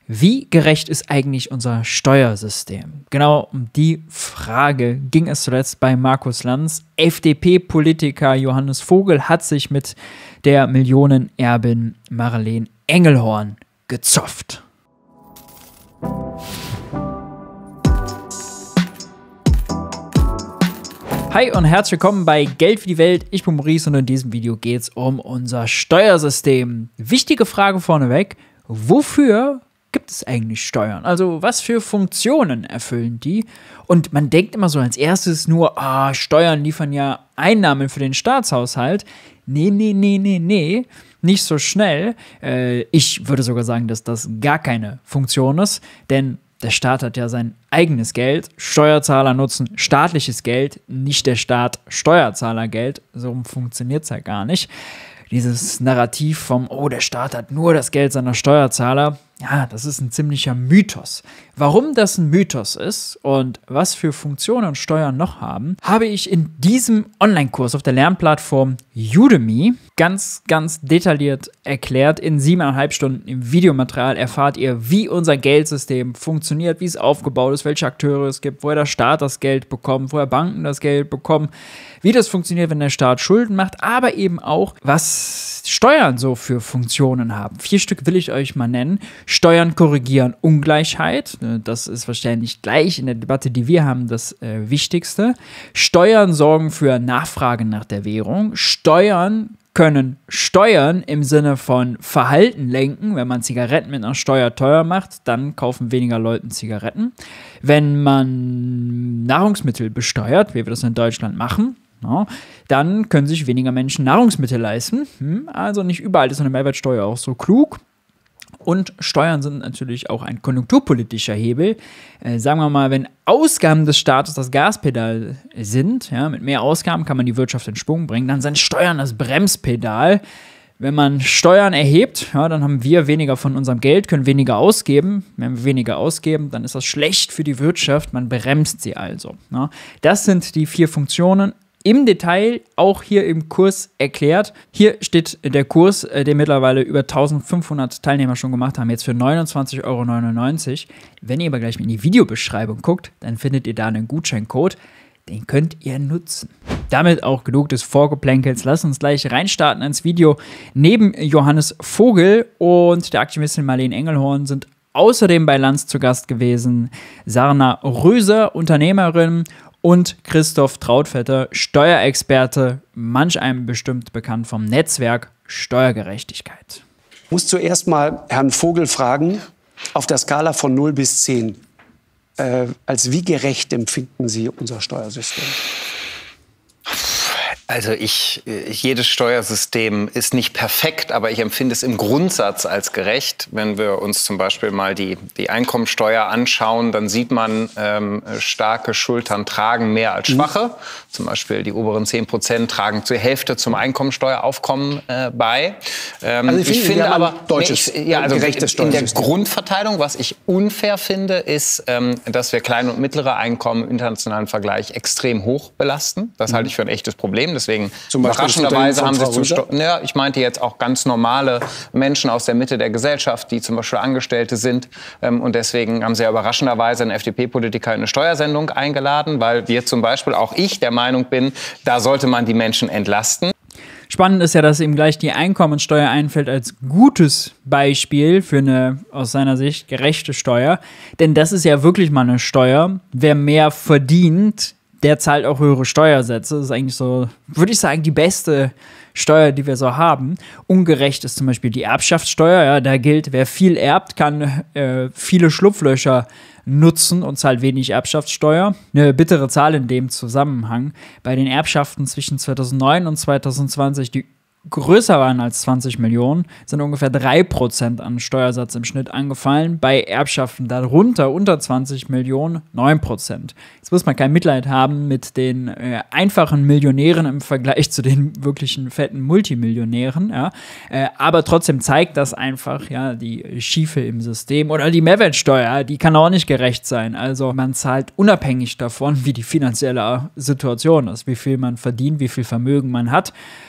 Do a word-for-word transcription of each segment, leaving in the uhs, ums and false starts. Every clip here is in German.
Wie gerecht ist eigentlich unser Steuersystem? Genau um die Frage ging es zuletzt bei Markus Lanz. F D P-Politiker Johannes Vogel hat sich mit der Millionenerbin Madeleine Engelhorn gezofft. Hi und herzlich willkommen bei Geld für die Welt. Ich bin Maurice und in diesem Video geht es um unser Steuersystem. Wichtige Frage vorneweg: Wofür gibt es eigentlich Steuern? Also was für Funktionen erfüllen die? Und man denkt immer so als erstes nur, ah, Steuern liefern ja Einnahmen für den Staatshaushalt. Nee, nee, nee, nee, nee, nicht so schnell. Äh, ich würde sogar sagen, dass das gar keine Funktion ist, denn der Staat hat ja sein eigenes Geld. Steuerzahler nutzen staatliches Geld, nicht der Staat Steuerzahlergeld. So funktioniert es ja gar nicht. Dieses Narrativ vom, oh, der Staat hat nur das Geld seiner Steuerzahler, ja, das ist ein ziemlicher Mythos. Warum das ein Mythos ist und was für Funktionen Steuern noch haben, habe ich in diesem Online-Kurs auf der Lernplattform Udemy ganz, ganz detailliert erklärt. In siebeneinhalb Stunden im Videomaterial erfahrt ihr, wie unser Geldsystem funktioniert, wie es aufgebaut ist, welche Akteure es gibt, woher der Staat das Geld bekommt, woher Banken das Geld bekommen, wie das funktioniert, wenn der Staat Schulden macht, aber eben auch, was Steuern so für Funktionen haben. Vier Stück will ich euch mal nennen. Steuern korrigieren Ungleichheit. Das ist wahrscheinlich gleich in der Debatte, die wir haben, das äh, Wichtigste. Steuern sorgen für Nachfrage nach der Währung. Steuern können Steuern im Sinne von Verhalten lenken. Wenn man Zigaretten mit einer Steuer teuer macht, dann kaufen weniger Leute Zigaretten. Wenn man Nahrungsmittel besteuert, wie wir das in Deutschland machen, ja, dann können sich weniger Menschen Nahrungsmittel leisten. Hm, also nicht überall ist eine Mehrwertsteuer auch so klug. Und Steuern sind natürlich auch ein konjunkturpolitischer Hebel. Äh, sagen wir mal, wenn Ausgaben des Staates das Gaspedal sind, ja, mit mehr Ausgaben kann man die Wirtschaft in Schwung bringen, dann sind Steuern das Bremspedal. Wenn man Steuern erhebt, ja, dann haben wir weniger von unserem Geld, können weniger ausgeben. Wenn wir weniger ausgeben, dann ist das schlecht für die Wirtschaft, man bremst sie also. Ja. Das sind die vier Funktionen. Im Detail auch hier im Kurs erklärt. Hier steht der Kurs, den mittlerweile über eintausendfünfhundert Teilnehmer schon gemacht haben, jetzt für neunundzwanzig Euro neunundneunzig. Wenn ihr aber gleich mal in die Videobeschreibung guckt, dann findet ihr da einen Gutscheincode. Den könnt ihr nutzen. Damit auch genug des Vorgeplänkels. Lasst uns gleich reinstarten ins Video. Neben Johannes Vogel und der Aktivistin Madeleine Engelhorn sind außerdem bei Lanz zu Gast gewesen Sarna Röser, Unternehmerin, und Christoph Trautvetter, Steuerexperte, manch einem bestimmt bekannt vom Netzwerk Steuergerechtigkeit. Ich muss zuerst mal Herrn Vogel fragen, auf der Skala von null bis zehn, äh, als wie gerecht empfinden Sie unser Steuersystem? Also ich, jedes Steuersystem ist nicht perfekt, aber ich empfinde es im Grundsatz als gerecht. Wenn wir uns zum Beispiel mal die, die Einkommensteuer anschauen, dann sieht man, ähm, starke Schultern tragen mehr als schwache. Mhm. Zum Beispiel die oberen zehn Prozent tragen zur Hälfte zum Einkommensteueraufkommen äh, bei. Ähm, also ich, ich finde aber, deutsches, nee, ich, ja, also gerechtes Steuersystem. In der Grundverteilung, was ich unfair finde, ist, ähm, dass wir kleine und mittlere Einkommen im internationalen Vergleich extrem hoch belasten. Das mhm. halte ich für ein echtes Problem. Deswegen überraschenderweise haben sie zum Steu- ja, ich meinte jetzt auch ganz normale Menschen aus der Mitte der Gesellschaft, die zum Beispiel Angestellte sind. Ähm, und deswegen haben sie ja überraschenderweise einen F D P-Politiker in eine Steuersendung eingeladen, weil wir zum Beispiel, auch ich, der Meinung bin, da sollte man die Menschen entlasten. Spannend ist ja, dass ihm gleich die Einkommensteuer einfällt als gutes Beispiel für eine aus seiner Sicht gerechte Steuer. Denn das ist ja wirklich mal eine Steuer. Wer mehr verdient, der zahlt auch höhere Steuersätze. Das ist eigentlich so, würde ich sagen, die beste Steuer, die wir so haben. Ungerecht ist zum Beispiel die Erbschaftssteuer. Ja, da gilt, wer viel erbt, kann äh, viele Schlupflöcher nutzen und zahlt wenig Erbschaftssteuer. Eine bittere Zahl in dem Zusammenhang. Bei den Erbschaften zwischen zweitausendneun und zweitausendzwanzig, die größer waren als zwanzig Millionen, sind ungefähr drei Prozent an Steuersatz im Schnitt angefallen. Bei Erbschaften darunter, unter zwanzig Millionen, neun Prozent. Jetzt muss man kein Mitleid haben mit den äh, einfachen Millionären im Vergleich zu den wirklichen fetten Multimillionären. Ja. Äh, aber trotzdem zeigt das einfach, ja, die Schiefe im System. Oder die Mehrwertsteuer, die kann auch nicht gerecht sein. Also man zahlt unabhängig davon, wie die finanzielle Situation ist, wie viel man verdient, wie viel Vermögen man hat.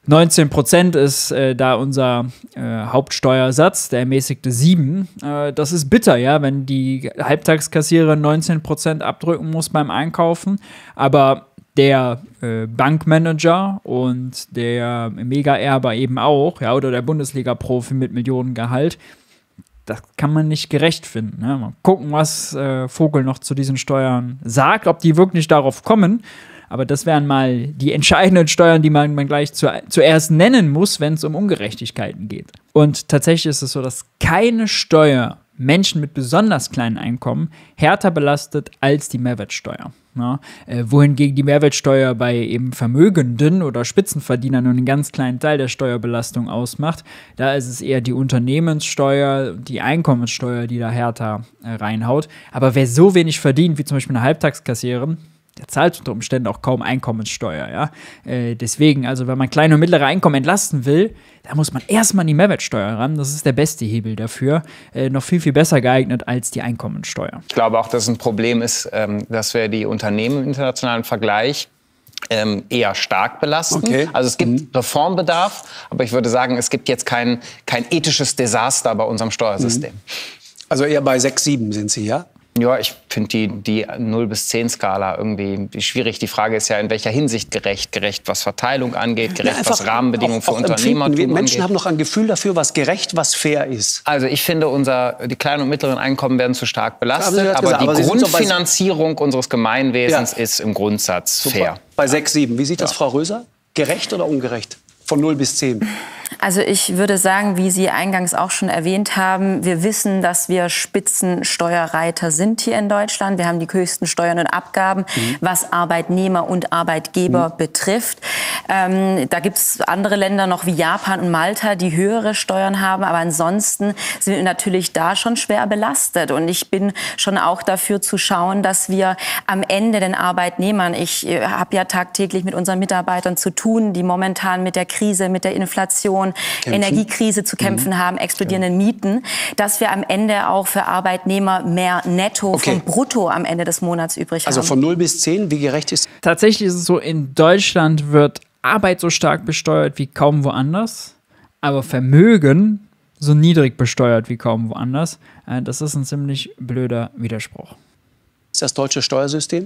neunzehn Prozent ist äh, da unser äh, Hauptsteuersatz, der ermäßigte sieben. Äh, das ist bitter, ja, wenn die Halbtagskassiererin neunzehn Prozent abdrücken muss beim Einkaufen. Aber der äh, Bankmanager und der Mega-Erber eben auch, ja, oder der Bundesliga-Profi mit Millionengehalt, das kann man nicht gerecht finden. Ne? Mal gucken, was äh, Vogel noch zu diesen Steuern sagt, ob die wirklich darauf kommen. Aber das wären mal die entscheidenden Steuern, die man, man gleich zu, zuerst nennen muss, wenn es um Ungerechtigkeiten geht. Und tatsächlich ist es so, dass keine Steuer Menschen mit besonders kleinen Einkommen härter belastet als die Mehrwertsteuer. Ja, äh, wohingegen die Mehrwertsteuer bei eben Vermögenden oder Spitzenverdienern nur einen ganz kleinen Teil der Steuerbelastung ausmacht. Da ist es eher die Unternehmenssteuer, die Einkommenssteuer, die da härter äh, reinhaut. Aber wer so wenig verdient, wie zum Beispiel eine Halbtagskassiererin, der zahlt unter Umständen auch kaum Einkommenssteuer. Ja? Äh, deswegen, also wenn man kleine und mittlere Einkommen entlasten will, da muss man erstmal an die Mehrwertsteuer ran. Das ist der beste Hebel dafür. Äh, noch viel, viel besser geeignet als die Einkommensteuer. Ich glaube auch, dass es ein Problem ist, ähm, dass wir die Unternehmen im internationalen Vergleich ähm, eher stark belasten. Okay. Also es gibt mhm. Reformbedarf, aber ich würde sagen, es gibt jetzt kein, kein ethisches Desaster bei unserem Steuersystem. Mhm. Also eher bei sechs, sieben sind Sie, ja? Ja, ich finde die, die null bis zehn Skala irgendwie schwierig. Die Frage ist ja, in welcher Hinsicht gerecht. Gerecht, was Verteilung angeht, gerecht, ja, was Rahmenbedingungen auch, auch für Unternehmertum angeht. Menschen haben noch ein Gefühl dafür, was gerecht, was fair ist. Also ich finde, unser, die kleinen und mittleren Einkommen werden zu stark belastet. Aber, aber die aber Grundfinanzierung unseres Gemeinwesens ja. ist im Grundsatz Super. fair. Bei sechs, sieben. Wie sieht das, ja. Frau Röser? Gerecht oder ungerecht? Von null bis zehn. Also ich würde sagen, wie Sie eingangs auch schon erwähnt haben, wir wissen, dass wir Spitzensteuerreiter sind hier in Deutschland. Wir haben die höchsten Steuern und Abgaben, mhm. was Arbeitnehmer und Arbeitgeber mhm. betrifft. Ähm, da gibt es andere Länder noch wie Japan und Malta, die höhere Steuern haben. Aber ansonsten sind wir natürlich da schon schwer belastet. Und ich bin schon auch dafür zu schauen, dass wir am Ende den Arbeitnehmern, ich äh, habe ja tagtäglich mit unseren Mitarbeitern zu tun, die momentan mit der Krise, mit der Inflation, Kämpfen. Energiekrise zu kämpfen mhm. haben, explodierenden ja. Mieten, dass wir am Ende auch für Arbeitnehmer mehr Netto okay. vom Brutto am Ende des Monats übrig also haben. Also von null bis zehn, wie gerecht ist? Tatsächlich ist es so, in Deutschland wird Arbeit so stark besteuert wie kaum woanders, aber Vermögen so niedrig besteuert wie kaum woanders. Das ist ein ziemlich blöder Widerspruch. Ist das deutsche Steuersystem?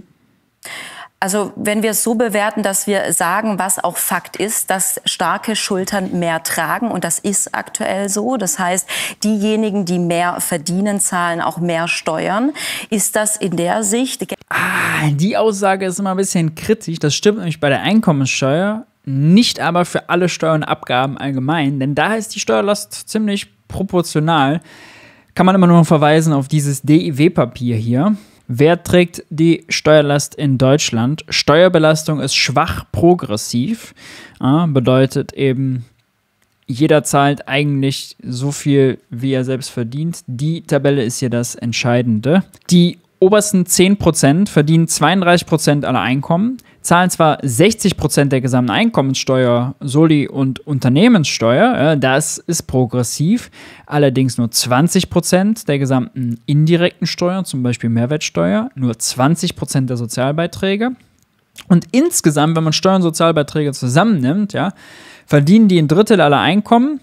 Also wenn wir es so bewerten, dass wir sagen, was auch Fakt ist, dass starke Schultern mehr tragen, und das ist aktuell so. Das heißt, diejenigen, die mehr verdienen, zahlen auch mehr Steuern. Ist das in der Sicht... Ah, die Aussage ist immer ein bisschen kritisch. Das stimmt nämlich bei der Einkommenssteuer, nicht aber für alle Steuern und Abgaben allgemein, denn da ist die Steuerlast ziemlich proportional. Kann man immer nur verweisen auf dieses D I W-Papier hier. Wer trägt die Steuerlast in Deutschland? Steuerbelastung ist schwach progressiv. Ja, bedeutet eben, jeder zahlt eigentlich so viel, wie er selbst verdient. Die Tabelle ist hier das Entscheidende. Die obersten zehn Prozent verdienen zweiunddreißig Prozent aller Einkommen, zahlen zwar sechzig Prozent der gesamten Einkommenssteuer, Soli- und Unternehmenssteuer, äh, das ist progressiv, allerdings nur zwanzig Prozent der gesamten indirekten Steuern, zum Beispiel Mehrwertsteuer, nur zwanzig Prozent der Sozialbeiträge. Und insgesamt, wenn man Steuern und Sozialbeiträge zusammennimmt, ja, verdienen die ein Drittel aller Einkommen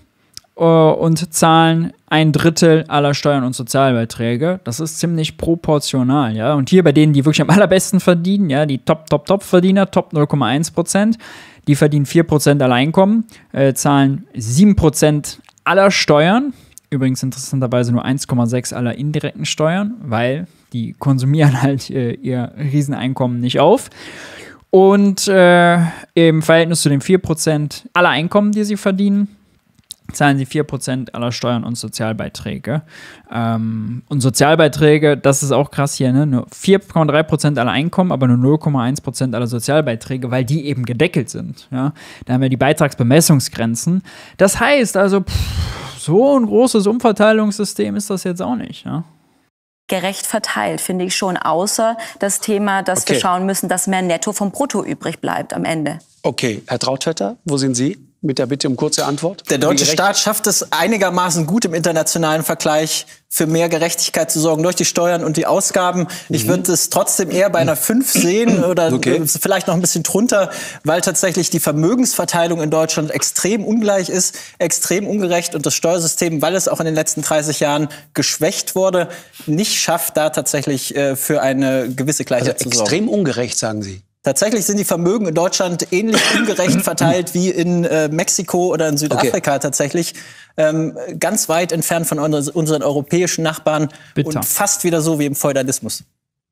und zahlen ein Drittel aller Steuern und Sozialbeiträge. Das ist ziemlich proportional, ja. Und hier bei denen, die wirklich am allerbesten verdienen, ja, die Top, Top, Top-Verdiener, Top null Komma eins Prozent, die verdienen vier Prozent aller Einkommen, äh, zahlen sieben Prozent aller Steuern, übrigens interessanterweise nur eins Komma sechs aller indirekten Steuern, weil die konsumieren halt äh, ihr Rieseneinkommen nicht auf. Und äh, im Verhältnis zu den vier Prozent aller Einkommen, die sie verdienen, zahlen sie vier Prozent aller Steuern und Sozialbeiträge. Ähm, und Sozialbeiträge, das ist auch krass hier, ne? Nur vier Komma drei Prozent aller Einkommen, aber nur null Komma eins Prozent aller Sozialbeiträge, weil die eben gedeckelt sind. Ja? Da haben wir die Beitragsbemessungsgrenzen. Das heißt also, pff, so ein großes Umverteilungssystem ist das jetzt auch nicht. Ja? Gerecht verteilt, finde ich schon, außer das Thema, dass okay. wir schauen müssen, dass mehr Netto vom Brutto übrig bleibt am Ende. Okay, Herr Trautvetter, wo sind Sie? mit der Bitte um kurze Antwort. Der deutsche Staat schafft es einigermaßen gut im internationalen Vergleich, für mehr Gerechtigkeit zu sorgen durch die Steuern und die Ausgaben. Mhm. Ich würde es trotzdem eher bei einer fünf sehen oder okay. vielleicht noch ein bisschen drunter, weil tatsächlich die Vermögensverteilung in Deutschland extrem ungleich ist, extrem ungerecht und das Steuersystem, weil es auch in den letzten dreißig Jahren geschwächt wurde, nicht schafft, da tatsächlich äh, für eine gewisse Gleichheit also zu sorgen. Extrem ungerecht, sagen Sie. Tatsächlich sind die Vermögen in Deutschland ähnlich ungerecht verteilt wie in äh, Mexiko oder in Südafrika okay. tatsächlich. Ähm, ganz weit entfernt von unseren europäischen Nachbarn Bitter. Und fast wieder so wie im Feudalismus.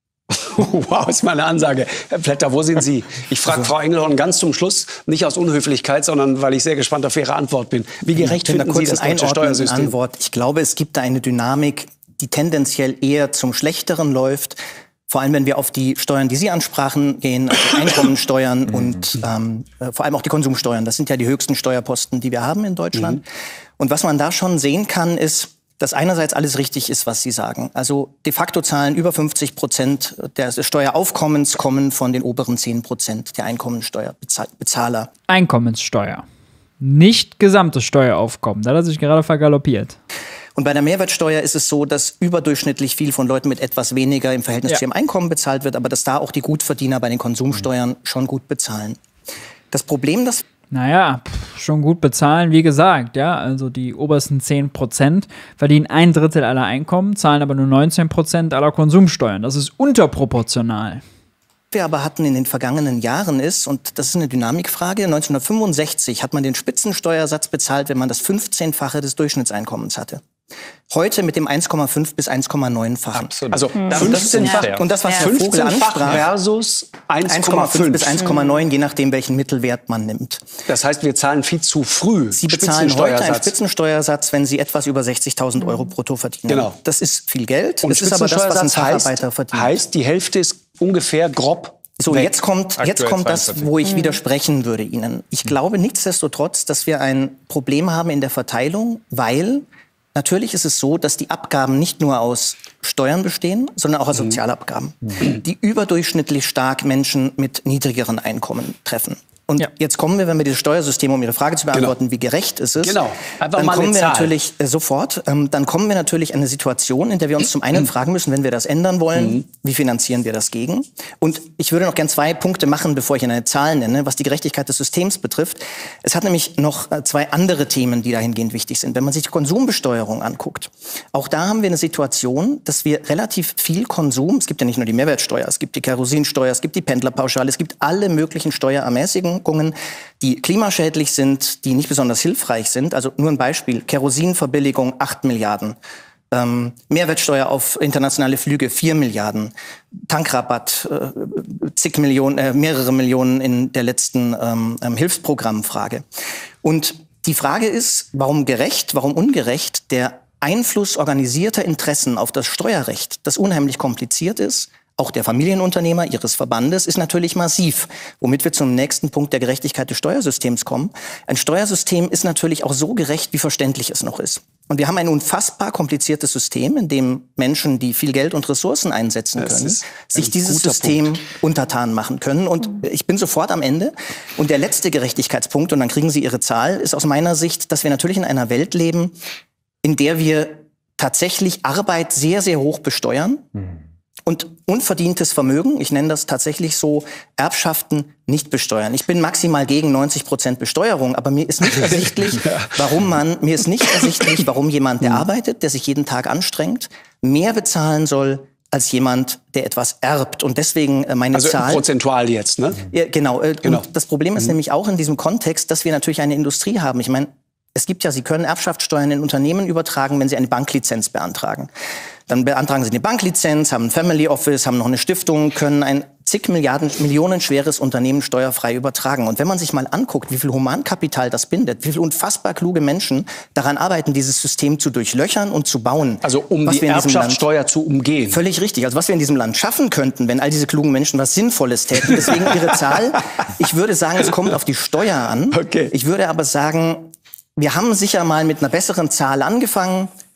Wow, ist mal eine Ansage. Herr Plätter, wo sind Sie? Ich frage also. Frau Engelhorn ganz zum Schluss, nicht aus Unhöflichkeit, sondern weil ich sehr gespannt auf Ihre Antwort bin. Wie gerecht ich finden Sie das deutsche Steuersystem? Antwort. Ich glaube, es gibt da eine Dynamik, die tendenziell eher zum Schlechteren läuft. Vor allem, wenn wir auf die Steuern, die Sie ansprachen, gehen, also Einkommensteuern und ähm, äh, vor allem auch die Konsumsteuern. Das sind ja die höchsten Steuerposten, die wir haben in Deutschland. Mhm. Und was man da schon sehen kann, ist, dass einerseits alles richtig ist, was Sie sagen. Also de facto zahlen über fünfzig Prozent des Steueraufkommens kommen von den oberen zehn Prozent der Einkommensteuerbezahler. Einkommenssteuer, nicht gesamtes Steueraufkommen. Da hat er sich gerade vergaloppiert. Und bei der Mehrwertsteuer ist es so, dass überdurchschnittlich viel von Leuten mit etwas weniger im Verhältnis ja. zu ihrem Einkommen bezahlt wird, aber dass da auch die Gutverdiener bei den Konsumsteuern mhm. schon gut bezahlen. Das Problem, das Naja, pff, schon gut bezahlen, wie gesagt, ja, also die obersten zehn Prozent verdienen ein Drittel aller Einkommen, zahlen aber nur neunzehn Prozent aller Konsumsteuern. Das ist unterproportional. Was wir aber hatten in den vergangenen Jahren ist, und das ist eine Dynamikfrage, neunzehnhundertfünfundsechzig hat man den Spitzensteuersatz bezahlt, wenn man das fünfzehnfache des Durchschnittseinkommens hatte. Heute mit dem eins Komma fünf bis eins Komma neun-fachen. Also fünfzehnfach ja. und das, was Herr Vogel ansprach, versus eins Komma fünf bis eins Komma neun, je nachdem, welchen Mittelwert man nimmt. Das heißt, wir zahlen viel zu früh. Sie bezahlen heute einen Spitzensteuersatz, wenn Sie etwas über sechzigtausend Euro brutto verdienen. Genau. Das ist viel Geld. Und das ist aber das, was ein Facharbeiter heißt, verdient. Heißt, die Hälfte ist ungefähr grob. So, weg. jetzt kommt, jetzt kommt das, wo ich widersprechen würde Ihnen. Ich glaube nichtsdestotrotz, dass wir ein Problem haben in der Verteilung, weil natürlich ist es so, dass die Abgaben nicht nur aus Steuern bestehen, sondern auch aus Sozialabgaben, mhm. die überdurchschnittlich stark Menschen mit niedrigeren Einkommen treffen. Und ja. jetzt kommen wir, wenn wir dieses Steuersystem, um Ihre Frage zu beantworten, genau. wie gerecht ist es, genau. dann mal kommen wir natürlich äh, sofort, ähm, dann kommen wir natürlich in eine Situation, in der wir uns zum einen fragen müssen, wenn wir das ändern wollen, mhm. wie finanzieren wir das gegen? Und ich würde noch gern zwei Punkte machen, bevor ich eine Zahl nenne, was die Gerechtigkeit des Systems betrifft. Es hat nämlich noch äh, zwei andere Themen, die dahingehend wichtig sind. Wenn man sich die Konsumbesteuerung anguckt, auch da haben wir eine Situation, dass wir relativ viel Konsum, es gibt ja nicht nur die Mehrwertsteuer, es gibt die Kerosinsteuer, es gibt die Pendlerpauschale, es gibt alle möglichen Steuerermäßigungen, die klimaschädlich sind, die nicht besonders hilfreich sind. Also nur ein Beispiel, Kerosinverbilligung acht Milliarden, ähm, Mehrwertsteuer auf internationale Flüge vier Milliarden, Tankrabatt äh, zig Millionen, äh, mehrere Millionen in der letzten ähm, ähm, Hilfsprogrammfrage. Und die Frage ist, warum gerecht, warum ungerecht der Einfluss organisierter Interessen auf das Steuerrecht, das unheimlich kompliziert ist, auch der Familienunternehmer Ihres Verbandes, ist natürlich massiv, womit wir zum nächsten Punkt der Gerechtigkeit des Steuersystems kommen. Ein Steuersystem ist natürlich auch so gerecht, wie verständlich es noch ist. Und wir haben ein unfassbar kompliziertes System, in dem Menschen, die viel Geld und Ressourcen einsetzen können, sich dieses System Punkt. untertan machen können. Und ich bin sofort am Ende. Und der letzte Gerechtigkeitspunkt, und dann kriegen Sie Ihre Zahl, ist aus meiner Sicht, dass wir natürlich in einer Welt leben, in der wir tatsächlich Arbeit sehr, sehr hoch besteuern. Mhm. Und unverdientes Vermögen, ich nenne das tatsächlich so, Erbschaften nicht besteuern. Ich bin maximal gegen neunzig Prozent Besteuerung, aber mir ist nicht ersichtlich, warum man, mir ist nicht ersichtlich, warum jemand, der arbeitet, der sich jeden Tag anstrengt, mehr bezahlen soll als jemand, der etwas erbt. Und deswegen äh, meine also Zahl... Also prozentual jetzt, ne? Ja, genau. Äh, genau. Und das Problem ist mhm. nämlich auch in diesem Kontext, dass wir natürlich eine Industrie haben. Ich meine, es gibt ja, Sie können Erbschaftssteuern in Unternehmen übertragen, wenn Sie eine Banklizenz beantragen. Dann beantragen Sie eine Banklizenz, haben ein Family Office, haben noch eine Stiftung, können ein zig Milliarden, Millionen schweres Unternehmen steuerfrei übertragen. Und wenn man sich mal anguckt, wie viel Humankapital das bindet, wie viele unfassbar kluge Menschen daran arbeiten, dieses System zu durchlöchern und zu bauen. Also um die Erbschaftssteuer zu umgehen. Völlig richtig. Also was wir in diesem Land schaffen könnten, wenn all diese klugen Menschen was Sinnvolles täten. Deswegen Ihre Zahl. Ich würde sagen, es kommt auf die Steuer an. Okay. Ich würde aber sagen, wir haben sicher mal mit einer besseren Zahl angefangen.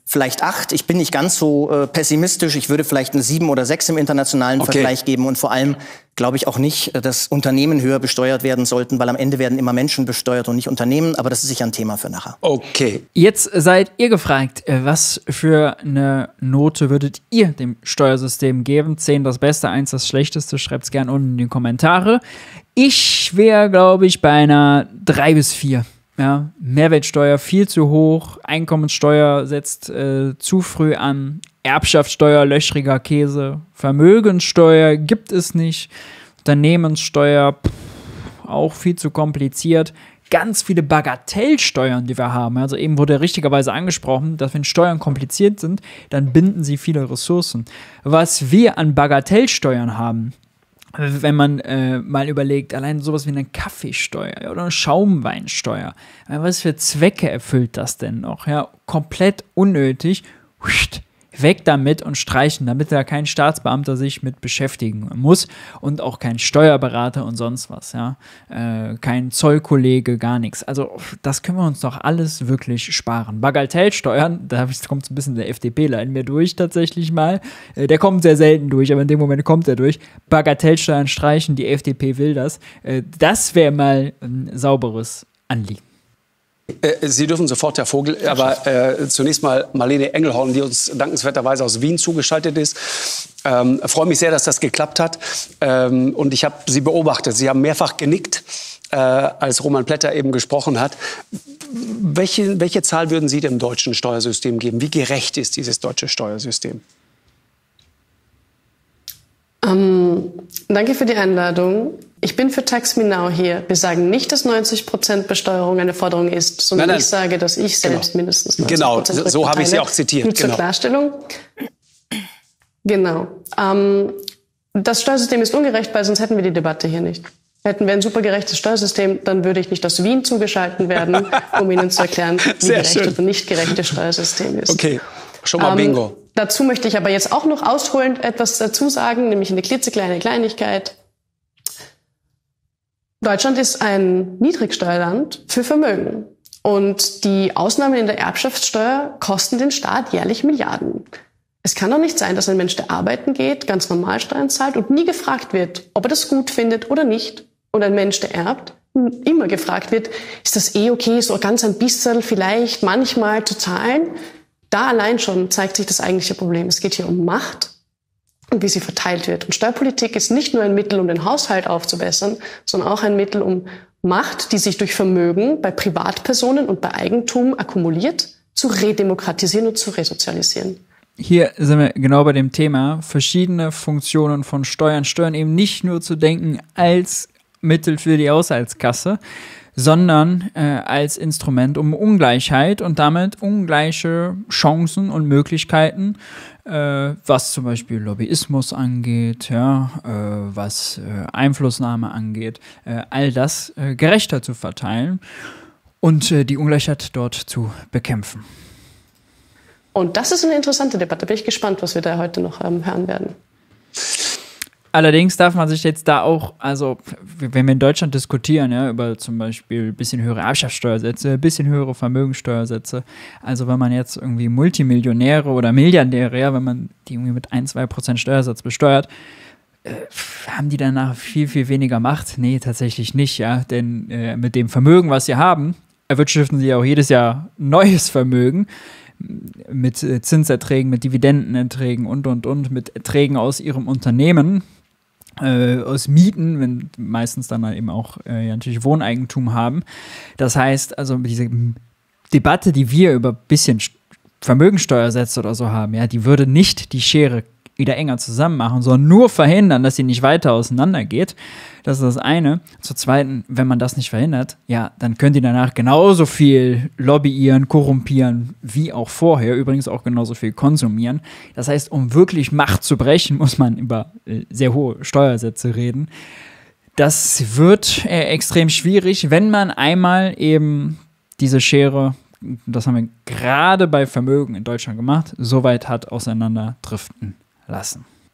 vielleicht acht. Ich bin nicht ganz so äh, pessimistisch. Ich würde vielleicht eine sieben oder sechs im internationalen okay. Vergleich geben. Und vor allem glaube ich auch nicht, dass Unternehmen höher besteuert werden sollten, weil am Ende werden immer Menschen besteuert und nicht Unternehmen. Aber das ist sicher ein Thema für nachher. Okay. Jetzt seid ihr gefragt, was für eine Note würdet ihr dem Steuersystem geben? zehn das Beste, eins das Schlechteste. Schreibt es gerne unten in die Kommentare. Ich wäre, glaube ich, bei einer drei bis vier. Ja, Mehrwertsteuer viel zu hoch, Einkommenssteuer setzt äh, zu früh an, Erbschaftssteuer, löchriger Käse, Vermögenssteuer gibt es nicht, Unternehmenssteuer pff, auch viel zu kompliziert, ganz viele Bagatellsteuern, die wir haben. Also eben wurde richtigerweise angesprochen, dass wenn Steuern kompliziert sind, dann binden sie viele Ressourcen. Was wir an Bagatellsteuern haben, wenn man äh, mal überlegt, allein sowas wie eine Kaffeesteuer oder eine Schaumweinsteuer, was für Zwecke erfüllt das denn noch? Ja, komplett unnötig. Weg damit und streichen, damit da kein Staatsbeamter sich mit beschäftigen muss und auch kein Steuerberater und sonst was, ja, äh, kein Zollkollege, gar nichts. Also das können wir uns doch alles wirklich sparen. Bagatellsteuern, da kommt so ein bisschen der FDPler in mir durch tatsächlich mal, äh, der kommt sehr selten durch, aber in dem Moment kommt er durch. Bagatellsteuern streichen, die F D P will das. Äh, das wäre mal ein sauberes Anliegen. Sie dürfen sofort, Herr Vogel, aber äh, zunächst mal Marlene Engelhorn, die uns dankenswerterweise aus Wien zugeschaltet ist. Ähm, freue mich sehr, dass das geklappt hat. Ähm, und ich habe Sie beobachtet. Sie haben mehrfach genickt, äh, als Roman Plätter eben gesprochen hat. Welche, welche Zahl würden Sie dem deutschen Steuersystem geben? Wie gerecht ist dieses deutsche Steuersystem? Ähm, danke für die Einladung. Ich bin für Tax Me Now hier. Wir sagen nicht, dass neunzig Prozent Besteuerung eine Forderung ist, sondern nein, nein. ich sage, dass ich selbst genau. mindestens neunzig Prozent Genau, so habe ich Sie auch zitiert. Nur zur genau. Klarstellung. Genau. Ähm, das Steuersystem ist ungerecht, weil sonst hätten wir die Debatte hier nicht. Hätten wir ein super gerechtes Steuersystem, dann würde ich nicht aus Wien zugeschalten werden, um Ihnen zu erklären, wie gerecht schön. oder nicht gerechtes Steuersystem ist. Okay, schon mal Bingo. Ähm, dazu möchte ich aber jetzt auch noch ausholend etwas dazu sagen, nämlich eine klitzekleine Kleinigkeit. Deutschland ist ein Niedrigsteuerland für Vermögen. Und die Ausnahmen in der Erbschaftssteuer kosten den Staat jährlich Milliarden. Es kann doch nicht sein, dass ein Mensch, der arbeiten geht, ganz normal Steuern zahlt und nie gefragt wird, ob er das gut findet oder nicht. Und ein Mensch, der erbt, immer gefragt wird, ist das eh okay, so ganz ein bisschen vielleicht manchmal zu zahlen? Da allein schon zeigt sich das eigentliche Problem. Es geht hier um Macht und wie sie verteilt wird. Und Steuerpolitik ist nicht nur ein Mittel, um den Haushalt aufzubessern, sondern auch ein Mittel, um Macht, die sich durch Vermögen bei Privatpersonen und bei Eigentum akkumuliert, zu redemokratisieren und zu resozialisieren. Hier sind wir genau bei dem Thema, verschiedene Funktionen von Steuern. Steuern eben nicht nur zu denken als Mittel für die Haushaltskasse, sondern äh, als Instrument, um Ungleichheit und damit ungleiche Chancen und Möglichkeiten, äh, was zum Beispiel Lobbyismus angeht, ja, äh, was äh, Einflussnahme angeht, äh, all das äh, gerechter zu verteilen und äh, die Ungleichheit dort zu bekämpfen. Und das ist eine interessante Debatte. Da bin ich gespannt, was wir da heute noch ähm, hören werden. Allerdings darf man sich jetzt da auch, also wenn wir in Deutschland diskutieren, ja, über zum Beispiel ein bisschen höhere Erbschaftssteuersätze, ein bisschen höhere Vermögenssteuersätze, also wenn man jetzt irgendwie Multimillionäre oder Milliardäre, ja, wenn man die irgendwie mit ein, zwei Prozent Steuersatz besteuert, äh, haben die danach viel, viel weniger Macht? Nee, tatsächlich nicht, ja, denn äh, mit dem Vermögen, was sie haben, erwirtschaften sie auch jedes Jahr neues Vermögen, mit äh, Zinserträgen, mit Dividendenerträgen und, und, und, mit Erträgen aus ihrem Unternehmen, Äh, aus Mieten, wenn meistens dann eben auch äh, ja, natürlich Wohneigentum haben. Das heißt, also diese Debatte, die wir über ein bisschen Vermögensteuersätze oder so haben, ja, die würde nicht die Schere wieder enger zusammen machen, sondern nur verhindern, dass sie nicht weiter auseinandergeht. Das ist das eine. Zum Zweiten, wenn man das nicht verhindert, ja, dann können die danach genauso viel lobbyieren, korrumpieren, wie auch vorher, übrigens auch genauso viel konsumieren. Das heißt, um wirklich Macht zu brechen, muss man über äh, sehr hohe Steuersätze reden. Das wird äh, extrem schwierig, wenn man einmal eben diese Schere, das haben wir gerade bei Vermögen in Deutschland gemacht, so weit hat auseinanderdriften lassen.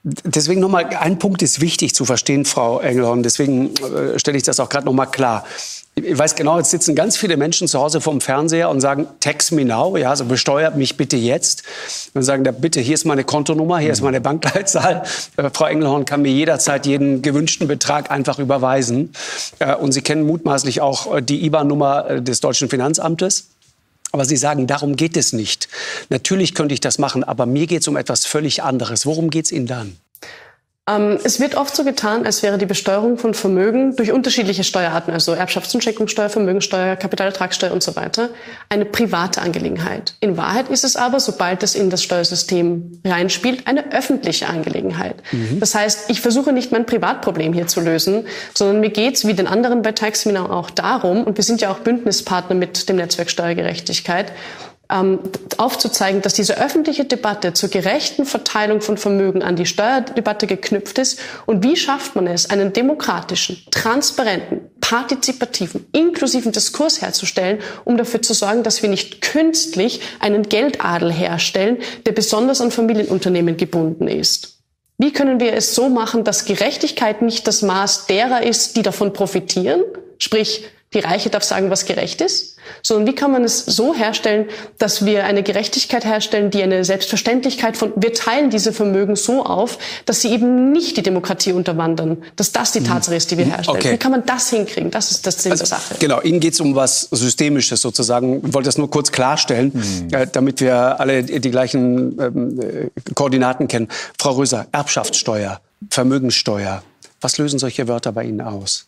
Deswegen nochmal, ein Punkt ist wichtig zu verstehen, Frau Engelhorn. Deswegen äh, stelle ich das auch gerade nochmal klar. Ich weiß genau, jetzt sitzen ganz viele Menschen zu Hause vorm Fernseher und sagen, tax me now, ja, also besteuert mich bitte jetzt. Und sagen, da bitte, hier ist meine Kontonummer, hier ist meine Bankleitzahl. Äh, Frau Engelhorn kann mir jederzeit jeden gewünschten Betrag einfach überweisen. Äh, und Sie kennen mutmaßlich auch äh, die I B A N-Nummer äh, des Deutschen Finanzamtes. Aber Sie sagen, darum geht es nicht. Natürlich könnte ich das machen, aber mir geht es um etwas völlig anderes. Worum geht es Ihnen dann? Ähm, es wird oft so getan, als wäre die Besteuerung von Vermögen durch unterschiedliche Steuerarten, also Erbschafts- und Schenkungssteuer, Vermögensteuer, Kapitalertragssteuer und so weiter, eine private Angelegenheit. In Wahrheit ist es aber, sobald es in das Steuersystem reinspielt, eine öffentliche Angelegenheit. Mhm. Das heißt, ich versuche nicht mein Privatproblem hier zu lösen, sondern mir geht es wie den anderen bei tax me now auch darum, und wir sind ja auch Bündnispartner mit dem Netzwerk Steuergerechtigkeit, aufzuzeigen, dass diese öffentliche Debatte zur gerechten Verteilung von Vermögen an die Steuerdebatte geknüpft ist. Und wie schafft man es, einen demokratischen, transparenten, partizipativen, inklusiven Diskurs herzustellen, um dafür zu sorgen, dass wir nicht künstlich einen Geldadel herstellen, der besonders an Familienunternehmen gebunden ist. Wie können wir es so machen, dass Gerechtigkeit nicht das Maß derer ist, die davon profitieren, sprich die Reiche darf sagen, was gerecht ist, sondern wie kann man es so herstellen, dass wir eine Gerechtigkeit herstellen, die eine Selbstverständlichkeit von, wir teilen diese Vermögen so auf, dass sie eben nicht die Demokratie unterwandern, dass das die Tatsache ist, die wir herstellen. Okay. Wie kann man das hinkriegen? Das ist das Sinn also, der Sache. Genau, Ihnen geht es um was Systemisches sozusagen. Ich wollte das nur kurz klarstellen, mhm. äh, damit wir alle die gleichen ähm, Koordinaten kennen. Frau Röser, Erbschaftssteuer, Vermögenssteuer, was lösen solche Wörter bei Ihnen aus?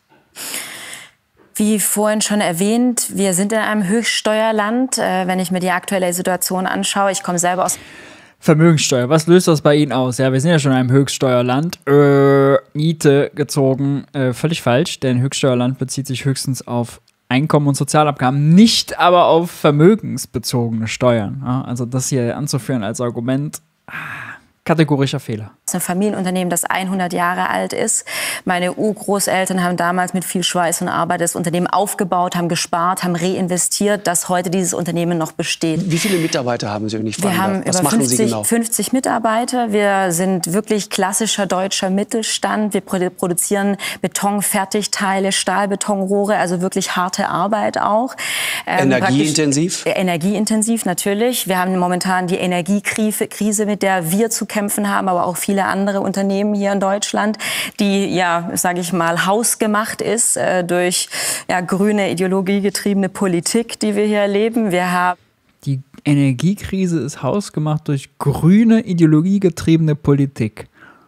Wie vorhin schon erwähnt, wir sind in einem Höchststeuerland. Äh, wenn ich mir die aktuelle Situation anschaue, ich komme selber aus... Vermögenssteuer, was löst das bei Ihnen aus? Ja, wir sind ja schon in einem Höchststeuerland. Äh, Miete gezogen, äh, völlig falsch, denn Höchststeuerland bezieht sich höchstens auf Einkommen- und Sozialabgaben, nicht aber auf vermögensbezogene Steuern. Ja, also das hier anzuführen als Argument... Ah. Kategorischer Fehler. Das ist ein Familienunternehmen, das hundert Jahre alt ist. Meine Urgroßeltern haben damals mit viel Schweiß und Arbeit das Unternehmen aufgebaut, haben gespart, haben reinvestiert, dass heute dieses Unternehmen noch besteht. Wie viele Mitarbeiter haben Sie, wenn ich fragen Wir haben darf? Was über machen fünfzig, Sie genau? fünfzig Mitarbeiter. Wir sind wirklich klassischer deutscher Mittelstand. Wir produzieren Betonfertigteile, Stahlbetonrohre, also wirklich harte Arbeit auch. Ähm, energieintensiv? Energieintensiv, natürlich. Wir haben momentan die Energiekrise, mit der wir zu kämpfen haben, aber auch viele andere Unternehmen hier in Deutschland, die, ja, sage ich mal, hausgemacht ist äh, durch ja, grüne, ideologiegetriebene Politik, die wir hier erleben. Wir haben die Energiekrise ist hausgemacht durch grüne, ideologiegetriebene Politik.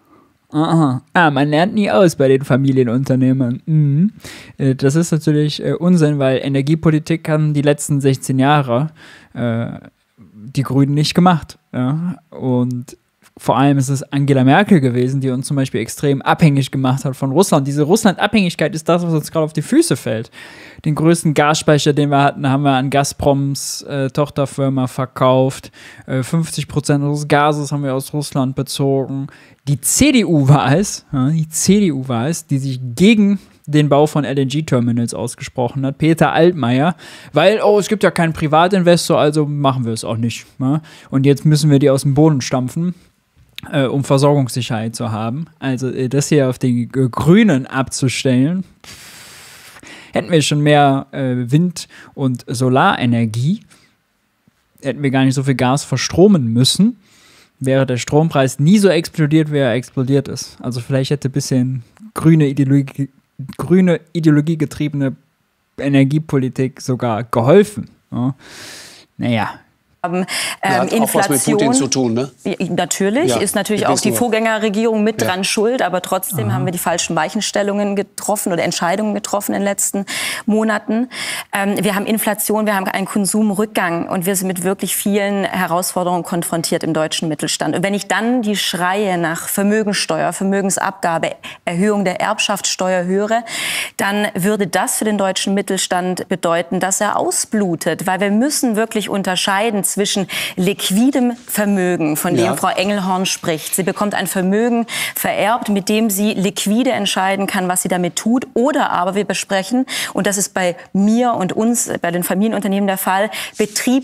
Aha. Ah, man lernt nie aus bei den Familienunternehmen. Mhm. Das ist natürlich äh, Unsinn, weil Energiepolitik haben die letzten sechzehn Jahre äh, die Grünen nicht gemacht. Ja? Und vor allem ist es Angela Merkel gewesen, die uns zum Beispiel extrem abhängig gemacht hat von Russland. Diese Russland-Abhängigkeit ist das, was uns gerade auf die Füße fällt. Den größten Gasspeicher, den wir hatten, haben wir an Gazproms äh, Tochterfirma verkauft. Äh, fünfzig Prozent unseres Gases haben wir aus Russland bezogen. Die C D U war es, ja, die C D U war es, die sich gegen den Bau von L N G-Terminals ausgesprochen hat, Peter Altmaier, weil, oh, es gibt ja keinen Privatinvestor, also machen wir es auch nicht. Ja? Und jetzt müssen wir die aus dem Boden stampfen. Äh, um Versorgungssicherheit zu haben. Also äh, das hier auf die äh, Grünen abzustellen, pff, hätten wir schon mehr äh, Wind- und Solarenergie, hätten wir gar nicht so viel Gas verstromen müssen, wäre der Strompreis nie so explodiert, wie er explodiert ist. Also vielleicht hätte ein bisschen grüne Ideologie, grüne ideologiegetriebene Energiepolitik sogar geholfen. Ja. Naja, Ähm, hat Inflation, auch was mit Putin zu tun, ne? Natürlich, Ja, ist natürlich auch die nur. Vorgängerregierung mit Ja. dran schuld, aber trotzdem Aha. haben wir die falschen Weichenstellungen getroffen oder Entscheidungen getroffen in den letzten Monaten. Ähm, wir haben Inflation, wir haben einen Konsumrückgang und wir sind mit wirklich vielen Herausforderungen konfrontiert im deutschen Mittelstand. Und wenn ich dann die Schreie nach Vermögensteuer, Vermögensabgabe, Erhöhung der Erbschaftssteuer höre, dann würde das für den deutschen Mittelstand bedeuten, dass er ausblutet, weil wir müssen wirklich unterscheiden zwischen liquidem Vermögen, von dem ja. Frau Engelhorn spricht. Sie bekommt ein Vermögen vererbt, mit dem sie liquide entscheiden kann, was sie damit tut. Oder aber wir besprechen, und das ist bei mir und uns, bei den Familienunternehmen der Fall, Betriebs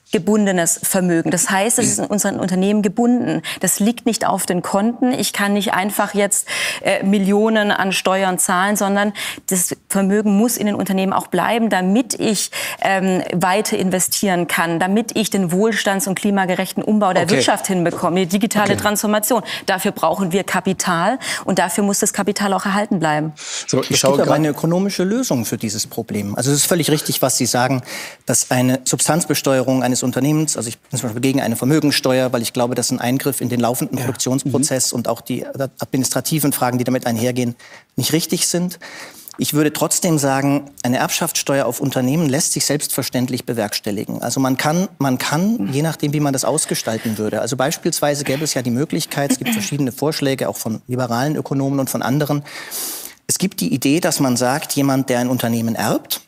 gebundenes Vermögen. Das heißt, es ist in unseren Unternehmen gebunden. Das liegt nicht auf den Konten. Ich kann nicht einfach jetzt äh, Millionen an Steuern zahlen, sondern das Vermögen muss in den Unternehmen auch bleiben, damit ich ähm, weiter investieren kann, damit ich den wohlstands- und klimagerechten Umbau der okay. Wirtschaft hinbekomme, die digitale okay. Transformation. Dafür brauchen wir Kapital und dafür muss das Kapital auch erhalten bleiben. So, ich es gibt aber eine ökonomische Lösung für dieses Problem. Also es ist völlig richtig, was Sie sagen, dass eine Substanzbesteuerung eines Unternehmens, also ich bin zum Beispiel gegen eine Vermögensteuer, weil ich glaube, dass ein Eingriff in den laufenden ja. Produktionsprozess mhm. und auch die administrativen Fragen, die damit einhergehen, nicht richtig sind. Ich würde trotzdem sagen, eine Erbschaftssteuer auf Unternehmen lässt sich selbstverständlich bewerkstelligen. Also man kann, man kann, je nachdem, wie man das ausgestalten würde. Also beispielsweise gäbe es ja die Möglichkeit, es gibt verschiedene Vorschläge, auch von liberalen Ökonomen und von anderen. Es gibt die Idee, dass man sagt, jemand, der ein Unternehmen erbt,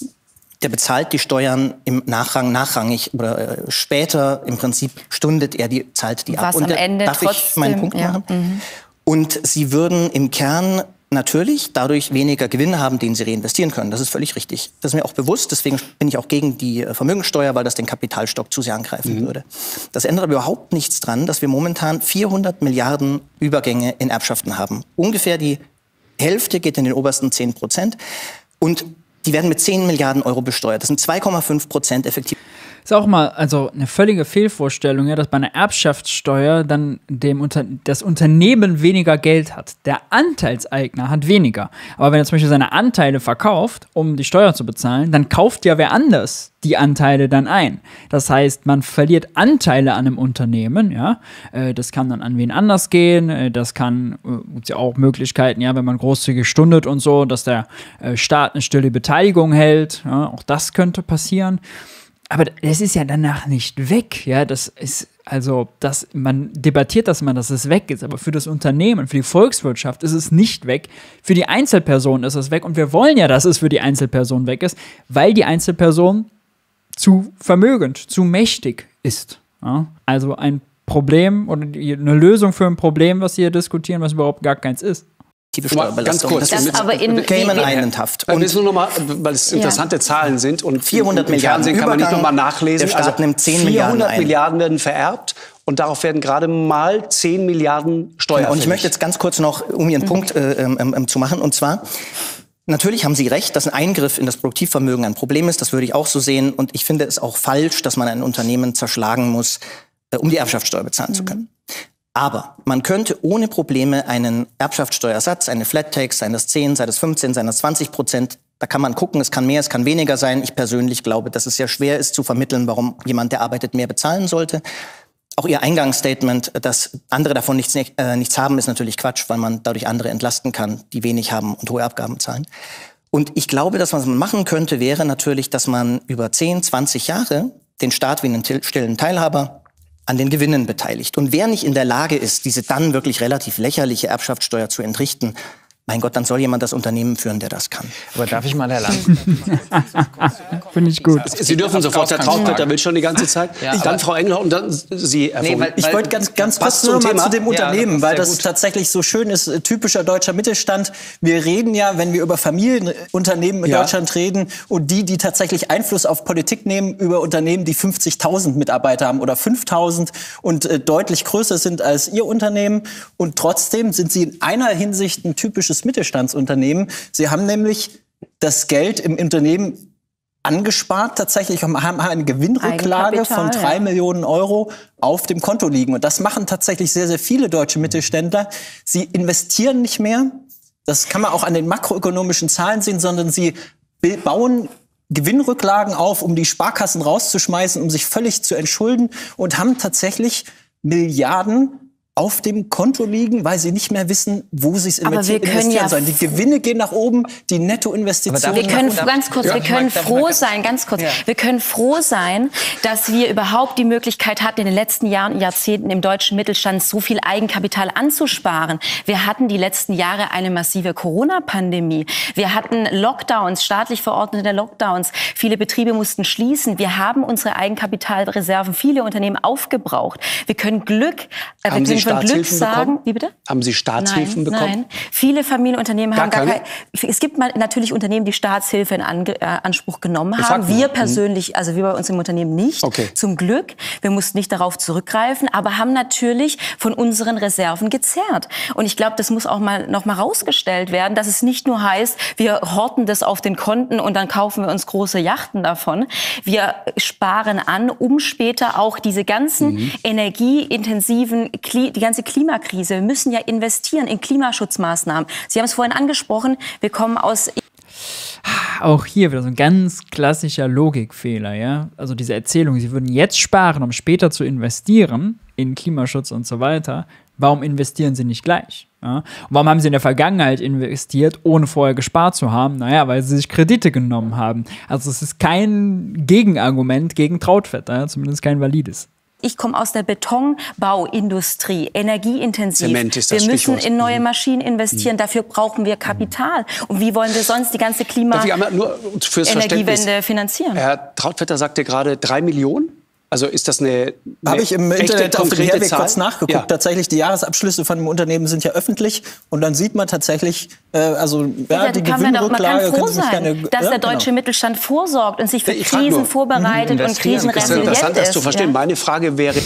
der bezahlt die Steuern im Nachrang, nachrangig oder äh, später im Prinzip stundet er die, zahlt die ab. Was am Und, Ende darf trotzdem, ich meinen Punkt ja. machen? Mhm. Und sie würden im Kern natürlich dadurch weniger Gewinn haben, den sie reinvestieren können. Das ist völlig richtig. Das ist mir auch bewusst. Deswegen bin ich auch gegen die Vermögensteuer, weil das den Kapitalstock zu sehr angreifen mhm. würde. Das ändert aber überhaupt nichts dran, dass wir momentan vierhundert Milliarden Übergänge in Erbschaften haben. Ungefähr die Hälfte geht in den obersten zehn Prozent. Und die werden mit zehn Milliarden Euro besteuert. Das sind zwei Komma fünf Prozent effektiv. Ist auch mal also eine völlige Fehlvorstellung, ja, dass bei einer Erbschaftssteuer dann dem Unter das Unternehmen weniger Geld hat. Der Anteilseigner hat weniger. Aber wenn er zum Beispiel seine Anteile verkauft, um die Steuer zu bezahlen, dann kauft ja wer anders die Anteile dann ein. Das heißt, man verliert Anteile an einem Unternehmen, ja. Das kann dann an wen anders gehen. Das kann, gibt ja auch Möglichkeiten, ja, wenn man großzügig stundet und so, dass der Staat eine stille Beteiligung hält. Ja, auch das könnte passieren. Aber das ist ja danach nicht weg, ja, das ist, also, dass man debattiert, dass man, dass es weg ist, aber für das Unternehmen, für die Volkswirtschaft ist es nicht weg, für die Einzelperson ist es weg und wir wollen ja, dass es für die Einzelperson weg ist, weil die Einzelperson zu vermögend, zu mächtig ist, ja? Also ein Problem oder eine Lösung für ein Problem, was Sie hier diskutieren, was überhaupt gar keins ist. Ganz kurz, das das aber in Cayman Island-Haft. Und jetzt nur noch mal, weil es interessante ja. Zahlen sind und vierhundert Milliarden Fernsehen kann man nicht noch mal nachlesen. Der Staat also nimmt zehn Milliarden vierhundert ein. Milliarden werden vererbt und darauf werden gerade mal zehn Milliarden Steuern. Und ich möchte jetzt ganz kurz noch, um Ihren mhm. Punkt äh, ähm, ähm, zu machen, und zwar natürlich haben Sie recht, dass ein Eingriff in das Produktivvermögen ein Problem ist. Das würde ich auch so sehen. Und ich finde es auch falsch, dass man ein Unternehmen zerschlagen muss, äh, um die Erbschaftssteuer bezahlen mhm. zu können. Aber man könnte ohne Probleme einen Erbschaftssteuersatz, eine Flat Tax, seien das zehn, sei das fünfzehn, seien das zwanzig Prozent, da kann man gucken, es kann mehr, es kann weniger sein. Ich persönlich glaube, dass es sehr schwer ist zu vermitteln, warum jemand, der arbeitet, mehr bezahlen sollte. Auch Ihr Eingangsstatement, dass andere davon nichts, äh, nichts haben, ist natürlich Quatsch, weil man dadurch andere entlasten kann, die wenig haben und hohe Abgaben zahlen. Und ich glaube, dass was man machen könnte, wäre natürlich, dass man über zehn, zwanzig Jahre den Staat wie einen stillen Teilhaber an den Gewinnen beteiligt. Und wer nicht in der Lage ist, diese dann wirklich relativ lächerliche Erbschaftssteuer zu entrichten, mein Gott, dann soll jemand das Unternehmen führen, der das kann. Aber darf ich mal, Herr Lang? Finde ich gut. Sie dürfen sofort, Herr Trautvetter will schon die ganze Zeit. Ja, dann Frau Engelhardt und dann Sie, Herr nee, weil, Ich wollte ganz, ganz kurz nur mal zu dem Unternehmen, ja, weil das gut. tatsächlich so schön ist, typischer deutscher Mittelstand. Wir reden ja, wenn wir über Familienunternehmen in ja. Deutschland reden und die, die tatsächlich Einfluss auf Politik nehmen, über Unternehmen, die fünfzigtausend Mitarbeiter haben oder fünftausend und äh, deutlich größer sind als Ihr Unternehmen. Und trotzdem sind Sie in einer Hinsicht ein typisches Mittelstandsunternehmen. Sie haben nämlich das Geld im Unternehmen angespart, tatsächlich haben eine Gewinnrücklage von drei ja. Millionen Euro auf dem Konto liegen. Und das machen tatsächlich sehr, sehr viele deutsche Mittelständler. Sie investieren nicht mehr. Das kann man auch an den makroökonomischen Zahlen sehen, sondern sie bauen Gewinnrücklagen auf, um die Sparkassen rauszuschmeißen, um sich völlig zu entschulden und haben tatsächlich Milliarden auf dem Konto liegen, weil sie nicht mehr wissen, wo sie es investieren ja sollen. Die Gewinne gehen nach oben, die Nettoinvestitionen. Wir können ganz kurz, ja, wir können froh sein, ganz kurz. Ja. Wir können froh sein, dass wir überhaupt die Möglichkeit hatten, in den letzten Jahren und Jahrzehnten im deutschen Mittelstand so viel Eigenkapital anzusparen. Wir hatten die letzten Jahre eine massive Corona-Pandemie. Wir hatten Lockdowns, staatlich verordnete Lockdowns. Viele Betriebe mussten schließen. Wir haben unsere Eigenkapitalreserven, viele Unternehmen aufgebraucht. Wir können Glück, äh, wir können von Glück sagen, bekommen? Wie bitte? Haben Sie Staatshilfen nein, bekommen? Nein, viele Familienunternehmen Gar haben gar keine? keine. Es gibt mal natürlich Unternehmen, die Staatshilfe in Ange äh, Anspruch genommen haben. Wir persönlich, also wir bei uns im Unternehmen nicht. Okay. Zum Glück. Wir mussten nicht darauf zurückgreifen, aber haben natürlich von unseren Reserven gezehrt. Und ich glaube, das muss auch mal noch mal rausgestellt werden, dass es nicht nur heißt, wir horten das auf den Konten und dann kaufen wir uns große Yachten davon. Wir sparen an, um später auch diese ganzen mhm. energieintensiven, Kli die ganze Klimakrise. Wir müssen ja investieren in Klimaschutzmaßnahmen. Sie haben es vorhin angesprochen, wir kommen aus... Auch hier wieder so ein ganz klassischer Logikfehler, ja. Also diese Erzählung, sie würden jetzt sparen, um später zu investieren in Klimaschutz und so weiter. Warum investieren sie nicht gleich? Ja? Und warum haben sie in der Vergangenheit investiert, ohne vorher gespart zu haben? Naja, weil sie sich Kredite genommen haben. Also es ist kein Gegenargument gegen Trautvetter, ja? Zumindest kein valides. Ich komme aus der Betonbauindustrie, energieintensiv. Zement ist das wir müssen Stichwort. in neue Maschinen investieren. Mhm. Dafür brauchen wir Kapital. Und wie wollen wir sonst die ganze Klima nur fürs Energiewende finanzieren? Herr Trautvetter sagte gerade drei Millionen. Also ist das eine, eine Habe ich im Internet auf dem Herweg Zahl? kurz nachgeguckt. Ja. Tatsächlich, die Jahresabschlüsse von dem Unternehmen sind ja öffentlich. Und dann sieht man tatsächlich, äh, also ja, ja, die kann man, doch, man kann froh sein, keine, dass ja, der deutsche genau. Mittelstand vorsorgt und sich für ich Krisen nur, vorbereitet und krisenresilient ist. Das ist interessant, das zu verstehen. Ja. Meine Frage wäre...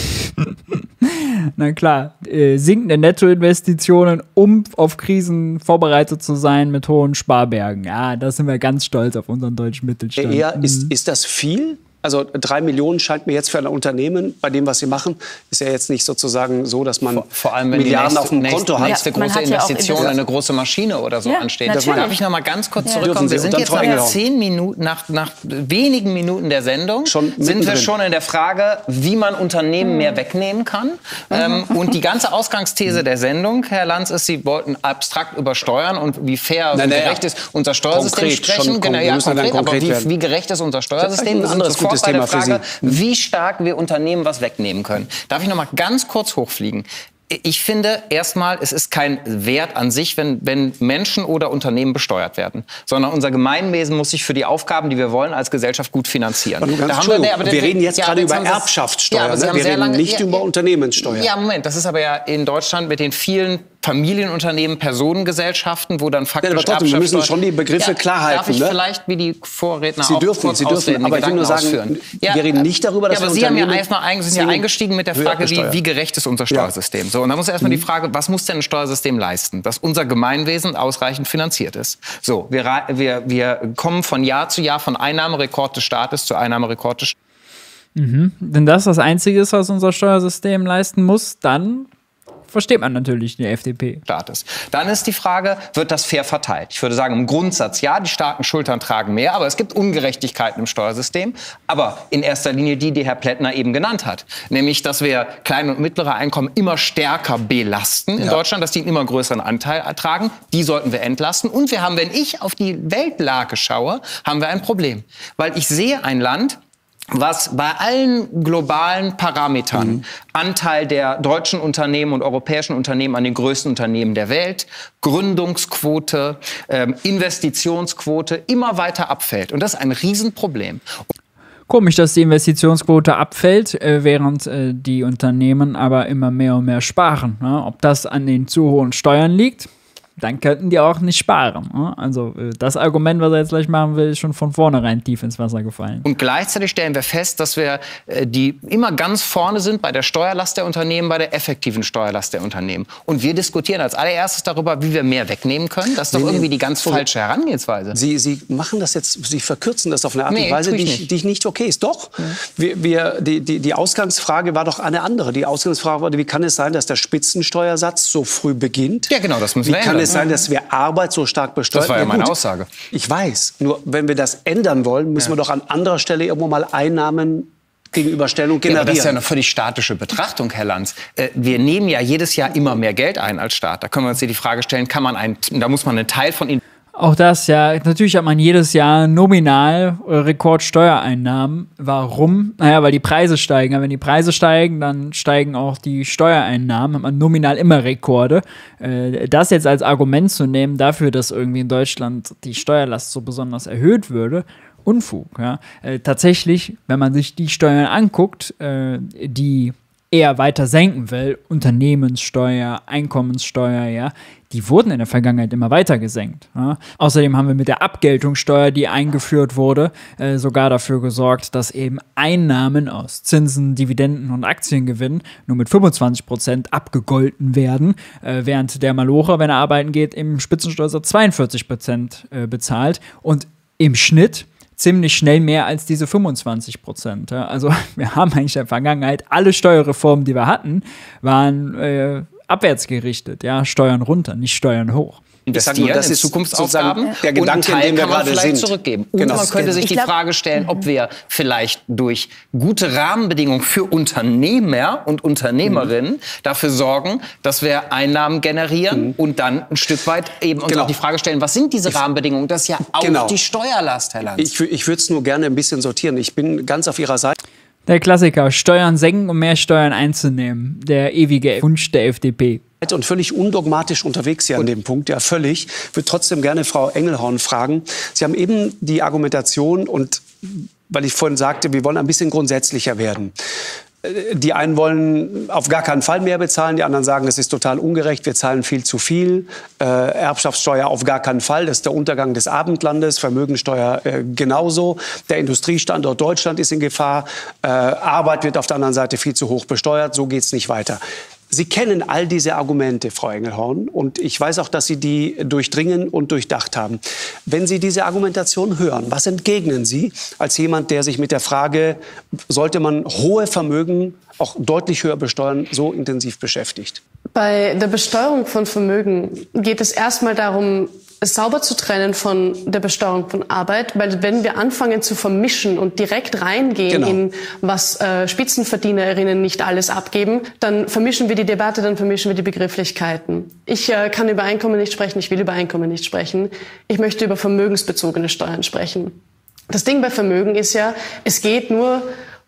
Na klar, äh, sinkende Nettoinvestitionen, um auf Krisen vorbereitet zu sein mit hohen Sparbergen. Ja, da sind wir ganz stolz auf unseren deutschen Mittelstand. Eher, ist, ist das viel? Also drei Millionen scheint mir jetzt für ein Unternehmen, bei dem, was sie machen, ist ja jetzt nicht sozusagen so, dass man vor, vor allem, wenn Milliarden nächste, auf dem nächste, Konto hat. nächste ja, große Investition, ja eine große Maschine oder so ja, ansteht. Natürlich. Darf ich noch mal ganz kurz ja. zurückkommen? Wir sind jetzt nach Engelhorn. zehn Minuten, nach, nach wenigen Minuten der Sendung, schon sind wir schon in der Frage, wie man Unternehmen mhm. mehr wegnehmen kann. Mhm. Ähm, und die ganze Ausgangsthese der Sendung, Herr Lanz, ist, Sie wollten abstrakt über Steuern und wie fair und gerecht ist unser Steuersystem konkret, sprechen. Genau, ja, konkret, konkret aber wie, wie gerecht ist unser Steuersystem? Das ist ein anderes gutes bei der Thema für Frage, Sie. wie stark wir Unternehmen was wegnehmen können. Darf ich noch mal ganz kurz hochfliegen? Ich finde erstmal, es ist kein Wert an sich, wenn, wenn Menschen oder Unternehmen besteuert werden, sondern unser Gemeinwesen muss sich für die Aufgaben, die wir wollen, als Gesellschaft gut finanzieren. Da haben wir, aber wir reden jetzt ja, gerade über Erbschaftssteuer, ja, ne? Wir reden lange, nicht ja, über Unternehmenssteuer. Ja, Moment, das ist aber ja in Deutschland mit den vielen Familienunternehmen, Personengesellschaften, wo dann faktisch ja, aber trotzdem, wir müssen schon die Begriffe ja, klar halten. Darf ich ne? vielleicht, wie die Vorredner Sie auch dürfen, kurz Sie dürfen, ausreden, aber ich will nur sagen, ausführen. wir reden nicht darüber, dass ja, aber wir Sie haben ja Unternehmen erstmal sind ja eingestiegen mit der Frage, wie, wie gerecht ist unser Steuersystem. Ja. So, und da muss erstmal mhm. die Frage, was muss denn ein Steuersystem leisten, dass unser Gemeinwesen ausreichend finanziert ist? So, wir, wir, wir kommen von Jahr zu Jahr von Einnahmerekord des Staates zu Einnahmerekord des Staates. Mhm. Wenn das das Einzige ist, was unser Steuersystem leisten muss, dann versteht man natürlich die F D P. Staates. Dann ist die Frage, wird das fair verteilt? Ich würde sagen, im Grundsatz ja, die starken Schultern tragen mehr, aber es gibt Ungerechtigkeiten im Steuersystem. Aber in erster Linie die, die Herr Plättner eben genannt hat. Nämlich, dass wir kleine und mittlere Einkommen immer stärker belasten in ja. Deutschland, dass die einen immer größeren Anteil ertragen. Die sollten wir entlasten. Und wir haben, wenn ich auf die Weltlage schaue, haben wir ein Problem. Weil ich sehe ein Land, was bei allen globalen Parametern, mhm. Anteil der deutschen Unternehmen und europäischen Unternehmen an den größten Unternehmen der Welt, Gründungsquote, ähm, Investitionsquote immer weiter abfällt. Und das ist ein Riesenproblem. Komisch, dass die Investitionsquote abfällt, äh, während äh, die Unternehmen aber immer mehr und mehr sparen. Ne? Ob das an den zu hohen Steuern liegt? Dann könnten die auch nicht sparen. Also das Argument, was er jetzt gleich machen will, ist schon von vornherein tief ins Wasser gefallen. Und gleichzeitig stellen wir fest, dass wir die immer ganz vorne sind bei der Steuerlast der Unternehmen, bei der effektiven Steuerlast der Unternehmen. Und wir diskutieren als allererstes darüber, wie wir mehr wegnehmen können. Das ist doch nee, irgendwie die ganz nee. falsche Herangehensweise. Sie, Sie machen das jetzt, Sie verkürzen das auf eine Art nee, und Weise, die, ich, die ich nicht okay ist. Doch, ja. wir, wir, die, die, die Ausgangsfrage war doch eine andere. Die Ausgangsfrage war, wie kann es sein, dass der Spitzensteuersatz so früh beginnt? Ja, genau, das müssen wir ändern. Wie kann es sein, dass wir Arbeit so stark besteuern? Das war ja, ja meine gut. Aussage. Ich weiß. Nur wenn wir das ändern wollen, müssen ja. wir doch an anderer Stelle irgendwo mal Einnahmen gegenüberstellen und generieren. Ja, aber das ist ja eine völlig statische Betrachtung, Herr Lanz. Wir nehmen ja jedes Jahr immer mehr Geld ein als Staat. Da können wir uns hier die Frage stellen, kann man ein, da muss man einen Teil von ihnen. Auch das, ja. Natürlich hat man jedes Jahr nominal äh, Rekordsteuereinnahmen. Warum? Naja, weil die Preise steigen. Aber wenn die Preise steigen, dann steigen auch die Steuereinnahmen. Hat man nominal immer Rekorde. Äh, das jetzt als Argument zu nehmen dafür, dass irgendwie in Deutschland die Steuerlast so besonders erhöht würde, Unfug. Ja. Äh, tatsächlich, wenn man sich die Steuern anguckt, äh, die eher weiter senken will, Unternehmenssteuer, Einkommenssteuer, ja, die wurden in der Vergangenheit immer weiter gesenkt. Ja. Außerdem haben wir mit der Abgeltungssteuer, die eingeführt wurde, äh, sogar dafür gesorgt, dass eben Einnahmen aus Zinsen, Dividenden und Aktiengewinnen nur mit fünfundzwanzig Prozent abgegolten werden, äh, während der Malocher, wenn er arbeiten geht, im Spitzensteuersatz zweiundvierzig Prozent äh, bezahlt und im Schnitt ziemlich schnell mehr als diese fünfundzwanzig Prozent. Ja. Also wir haben eigentlich in der Vergangenheit, alle Steuerreformen, die wir hatten, waren äh, abwärts gerichtet, ja, Steuern runter, nicht Steuern hoch. Investieren das in ist Zukunftsaufgaben der Gedanke, und einen Teil in dem wir kann man gerade vielleicht sind. zurückgeben. Und Genau. man könnte sich die Frage stellen, ob wir vielleicht durch gute Rahmenbedingungen für Unternehmer und Unternehmerinnen mhm. dafür sorgen, dass wir Einnahmen generieren mhm. und dann ein Stück weit eben uns genau. auch die Frage stellen, was sind diese Rahmenbedingungen? Das ist ja auch genau. die Steuerlast, Herr Lanz. Ich, ich würde es nur gerne ein bisschen sortieren. Ich bin ganz auf Ihrer Seite. Der Klassiker, Steuern senken, um mehr Steuern einzunehmen. Der ewige Wunsch der F D P. Und völlig undogmatisch unterwegs hier an dem Punkt, ja völlig. Ich würde trotzdem gerne Frau Engelhorn fragen. Sie haben eben die Argumentation und, weil ich vorhin sagte, wir wollen ein bisschen grundsätzlicher werden. Die einen wollen auf gar keinen Fall mehr bezahlen, die anderen sagen, es ist total ungerecht, wir zahlen viel zu viel. Äh, Erbschaftssteuer auf gar keinen Fall, das ist der Untergang des Abendlandes, Vermögensteuer äh, genauso. Der Industriestandort Deutschland ist in Gefahr, äh, Arbeit wird auf der anderen Seite viel zu hoch besteuert, so geht es nicht weiter. Sie kennen all diese Argumente, Frau Engelhorn, und ich weiß auch, dass Sie die durchdringen und durchdacht haben. Wenn Sie diese Argumentation hören, was entgegnen Sie als jemand, der sich mit der Frage, sollte man hohe Vermögen auch deutlich höher besteuern, so intensiv beschäftigt? Bei der Besteuerung von Vermögen geht es erstmal darum, es sauber zu trennen von der Besteuerung von Arbeit, weil wenn wir anfangen zu vermischen und direkt reingehen genau. in was äh, Spitzenverdienerinnen nicht alles abgeben, dann vermischen wir die Debatte, dann vermischen wir die Begrifflichkeiten. Ich äh, kann über Einkommen nicht sprechen, ich will über Einkommen nicht sprechen. Ich möchte über vermögensbezogene Steuern sprechen. Das Ding bei Vermögen ist ja, es geht nur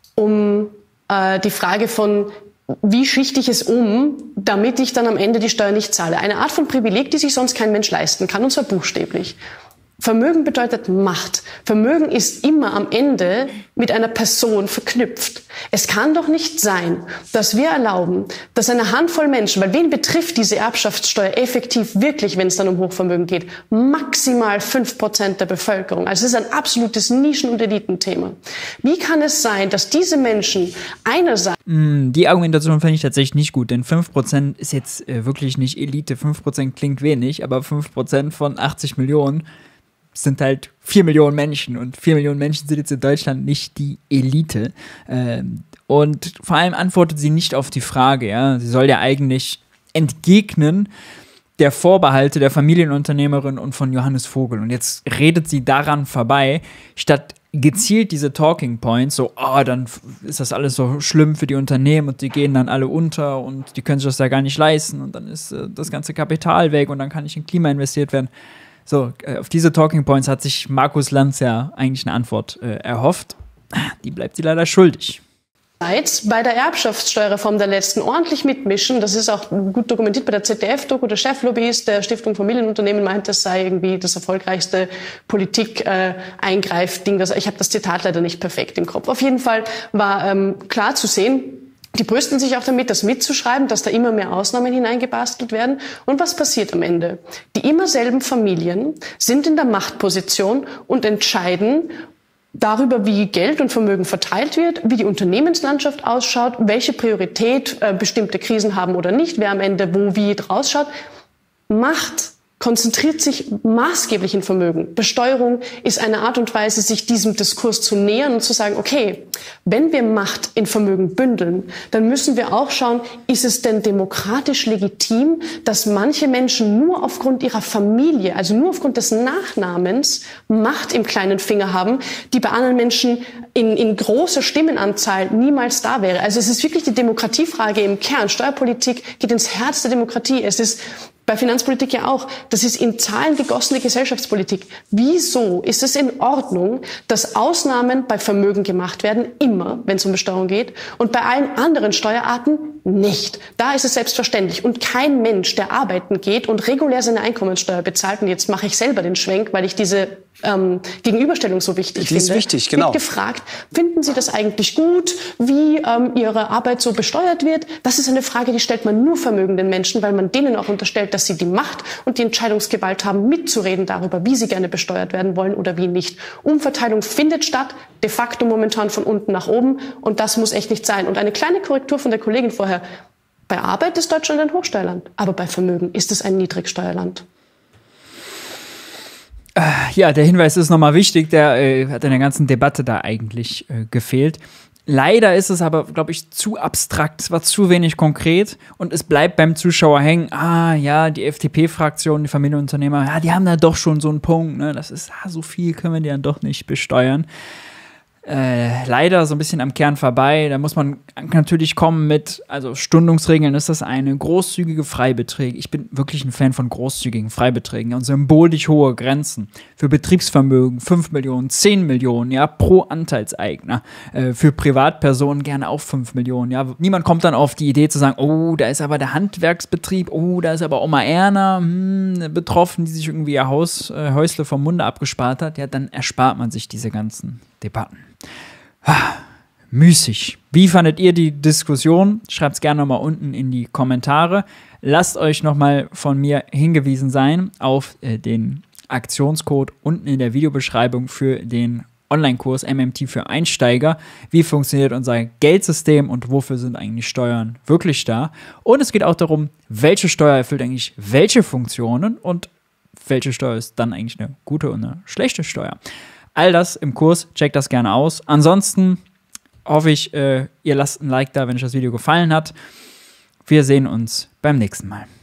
um äh, die Frage von, wie schichte ich es um, damit ich dann am Ende die Steuer nicht zahle? Eine Art von Privileg, die sich sonst kein Mensch leisten kann, und zwar buchstäblich. Vermögen bedeutet Macht. Vermögen ist immer am Ende mit einer Person verknüpft. Es kann doch nicht sein, dass wir erlauben, dass eine Handvoll Menschen, weil wen betrifft diese Erbschaftssteuer effektiv wirklich, wenn es dann um Hochvermögen geht? Maximal fünf Prozent der Bevölkerung. Also es ist ein absolutes Nischen- und Elitenthema. Wie kann es sein, dass diese Menschen einerseits... Die Argumentation finde ich tatsächlich nicht gut, denn fünf Prozent ist jetzt äh, wirklich nicht Elite. fünf Prozent klingt wenig, aber fünf Prozent von achtzig Millionen sind halt vier Millionen Menschen, und vier Millionen Menschen sind jetzt in Deutschland nicht die Elite. Ähm, und vor allem antwortet sie nicht auf die Frage, ja, sie soll ja eigentlich entgegnen der Vorbehalte der Familienunternehmerin und von Johannes Vogel. Und jetzt redet sie daran vorbei, statt gezielt diese Talking Points, so, oh, dann ist das alles so schlimm für die Unternehmen und die gehen dann alle unter und die können sich das ja gar nicht leisten und dann ist äh, das ganze Kapital weg und dann kann nicht in Klima investiert werden. So, auf diese Talking Points hat sich Markus Lanz ja eigentlich eine Antwort äh, erhofft. Die bleibt sie leider schuldig. Bei der Erbschaftssteuerreform der letzten ordentlich mitmischen. Das ist auch gut dokumentiert bei der Z D F-Doku. Der Cheflobbyist der Stiftung Familienunternehmen meint, das sei irgendwie das erfolgreichste Politik-Eingreif-Ding. Äh, ich habe das Zitat leider nicht perfekt im Kopf. Auf jeden Fall war ähm, klar zu sehen, die brüsten sich auch damit, das mitzuschreiben, dass da immer mehr Ausnahmen hineingebastelt werden. Und was passiert am Ende? Die immer selben Familien sind in der Machtposition und entscheiden darüber, wie Geld und Vermögen verteilt wird, wie die Unternehmenslandschaft ausschaut, welche Priorität äh, bestimmte Krisen haben oder nicht, wer am Ende wo wie draus schaut. Macht konzentriert sich maßgeblich in Vermögen. Besteuerung ist eine Art und Weise, sich diesem Diskurs zu nähern und zu sagen, okay, wenn wir Macht in Vermögen bündeln, dann müssen wir auch schauen, ist es denn demokratisch legitim, dass manche Menschen nur aufgrund ihrer Familie, also nur aufgrund des Nachnamens, Macht im kleinen Finger haben, die bei anderen Menschen in, in großer Stimmenanzahl niemals da wäre. Also es ist wirklich die Demokratiefrage im Kern. Steuerpolitik geht ins Herz der Demokratie. Es ist bei Finanzpolitik ja auch. Das ist in Zahlen gegossene Gesellschaftspolitik. Wieso ist es in Ordnung, dass Ausnahmen bei Vermögen gemacht werden, immer, wenn es um Besteuerung geht, und bei allen anderen Steuerarten nicht. Da ist es selbstverständlich. Und kein Mensch, der arbeiten geht und regulär seine Einkommensteuer bezahlt, und jetzt mache ich selber den Schwenk, weil ich diese ähm, Gegenüberstellung so wichtig Die finde. ist wichtig, genau. Wird gefragt, finden Sie das eigentlich gut, wie ähm, Ihre Arbeit so besteuert wird? Das ist eine Frage, die stellt man nur vermögenden Menschen, weil man denen auch unterstellt, dass sie die Macht und die Entscheidungsgewalt haben, mitzureden darüber, wie sie gerne besteuert werden wollen oder wie nicht. Umverteilung findet statt, de facto momentan von unten nach oben, und das muss echt nicht sein. Und eine kleine Korrektur von der Kollegin vorher. Bei Arbeit ist Deutschland ein Hochsteuerland, aber bei Vermögen ist es ein Niedrigsteuerland. Ja, der Hinweis ist nochmal wichtig, der äh, hat in der ganzen Debatte da eigentlich äh, gefehlt. Leider ist es aber, glaube ich, zu abstrakt, es war zu wenig konkret und es bleibt beim Zuschauer hängen, ah ja, die F D P-Fraktion, die Familienunternehmer, ja, die haben da doch schon so einen Punkt, ne? Das ist, ah, so viel können wir die dann doch nicht besteuern. Äh, leider so ein bisschen am Kern vorbei. Da muss man natürlich kommen mit, also Stundungsregeln ist das eine, großzügige Freibeträge. Ich bin wirklich ein Fan von großzügigen Freibeträgen und symbolisch hohe Grenzen. Für Betriebsvermögen fünf Millionen, zehn Millionen, ja, pro Anteilseigner. Äh, für Privatpersonen gerne auch fünf Millionen, ja. Niemand kommt dann auf die Idee zu sagen, oh, da ist aber der Handwerksbetrieb, oh, da ist aber Oma Erna hm, betroffen, die sich irgendwie ihr Haus, äh, Häusle vom Munde abgespart hat. Ja, dann erspart man sich diese ganzen Debatten. Ah, müßig. Wie fandet ihr die Diskussion? Schreibt es gerne nochmal unten in die Kommentare. Lasst euch nochmal von mir hingewiesen sein auf äh, den Aktionscode unten in der Videobeschreibung für den Online-Kurs M M T für Einsteiger. Wie funktioniert unser Geldsystem und wofür sind eigentlich Steuern wirklich da? Und es geht auch darum, welche Steuer erfüllt eigentlich welche Funktionen und welche Steuer ist dann eigentlich eine gute und eine schlechte Steuer. All das im Kurs, checkt das gerne aus. Ansonsten hoffe ich, äh, ihr lasst ein Like da, wenn euch das Video gefallen hat. Wir sehen uns beim nächsten Mal.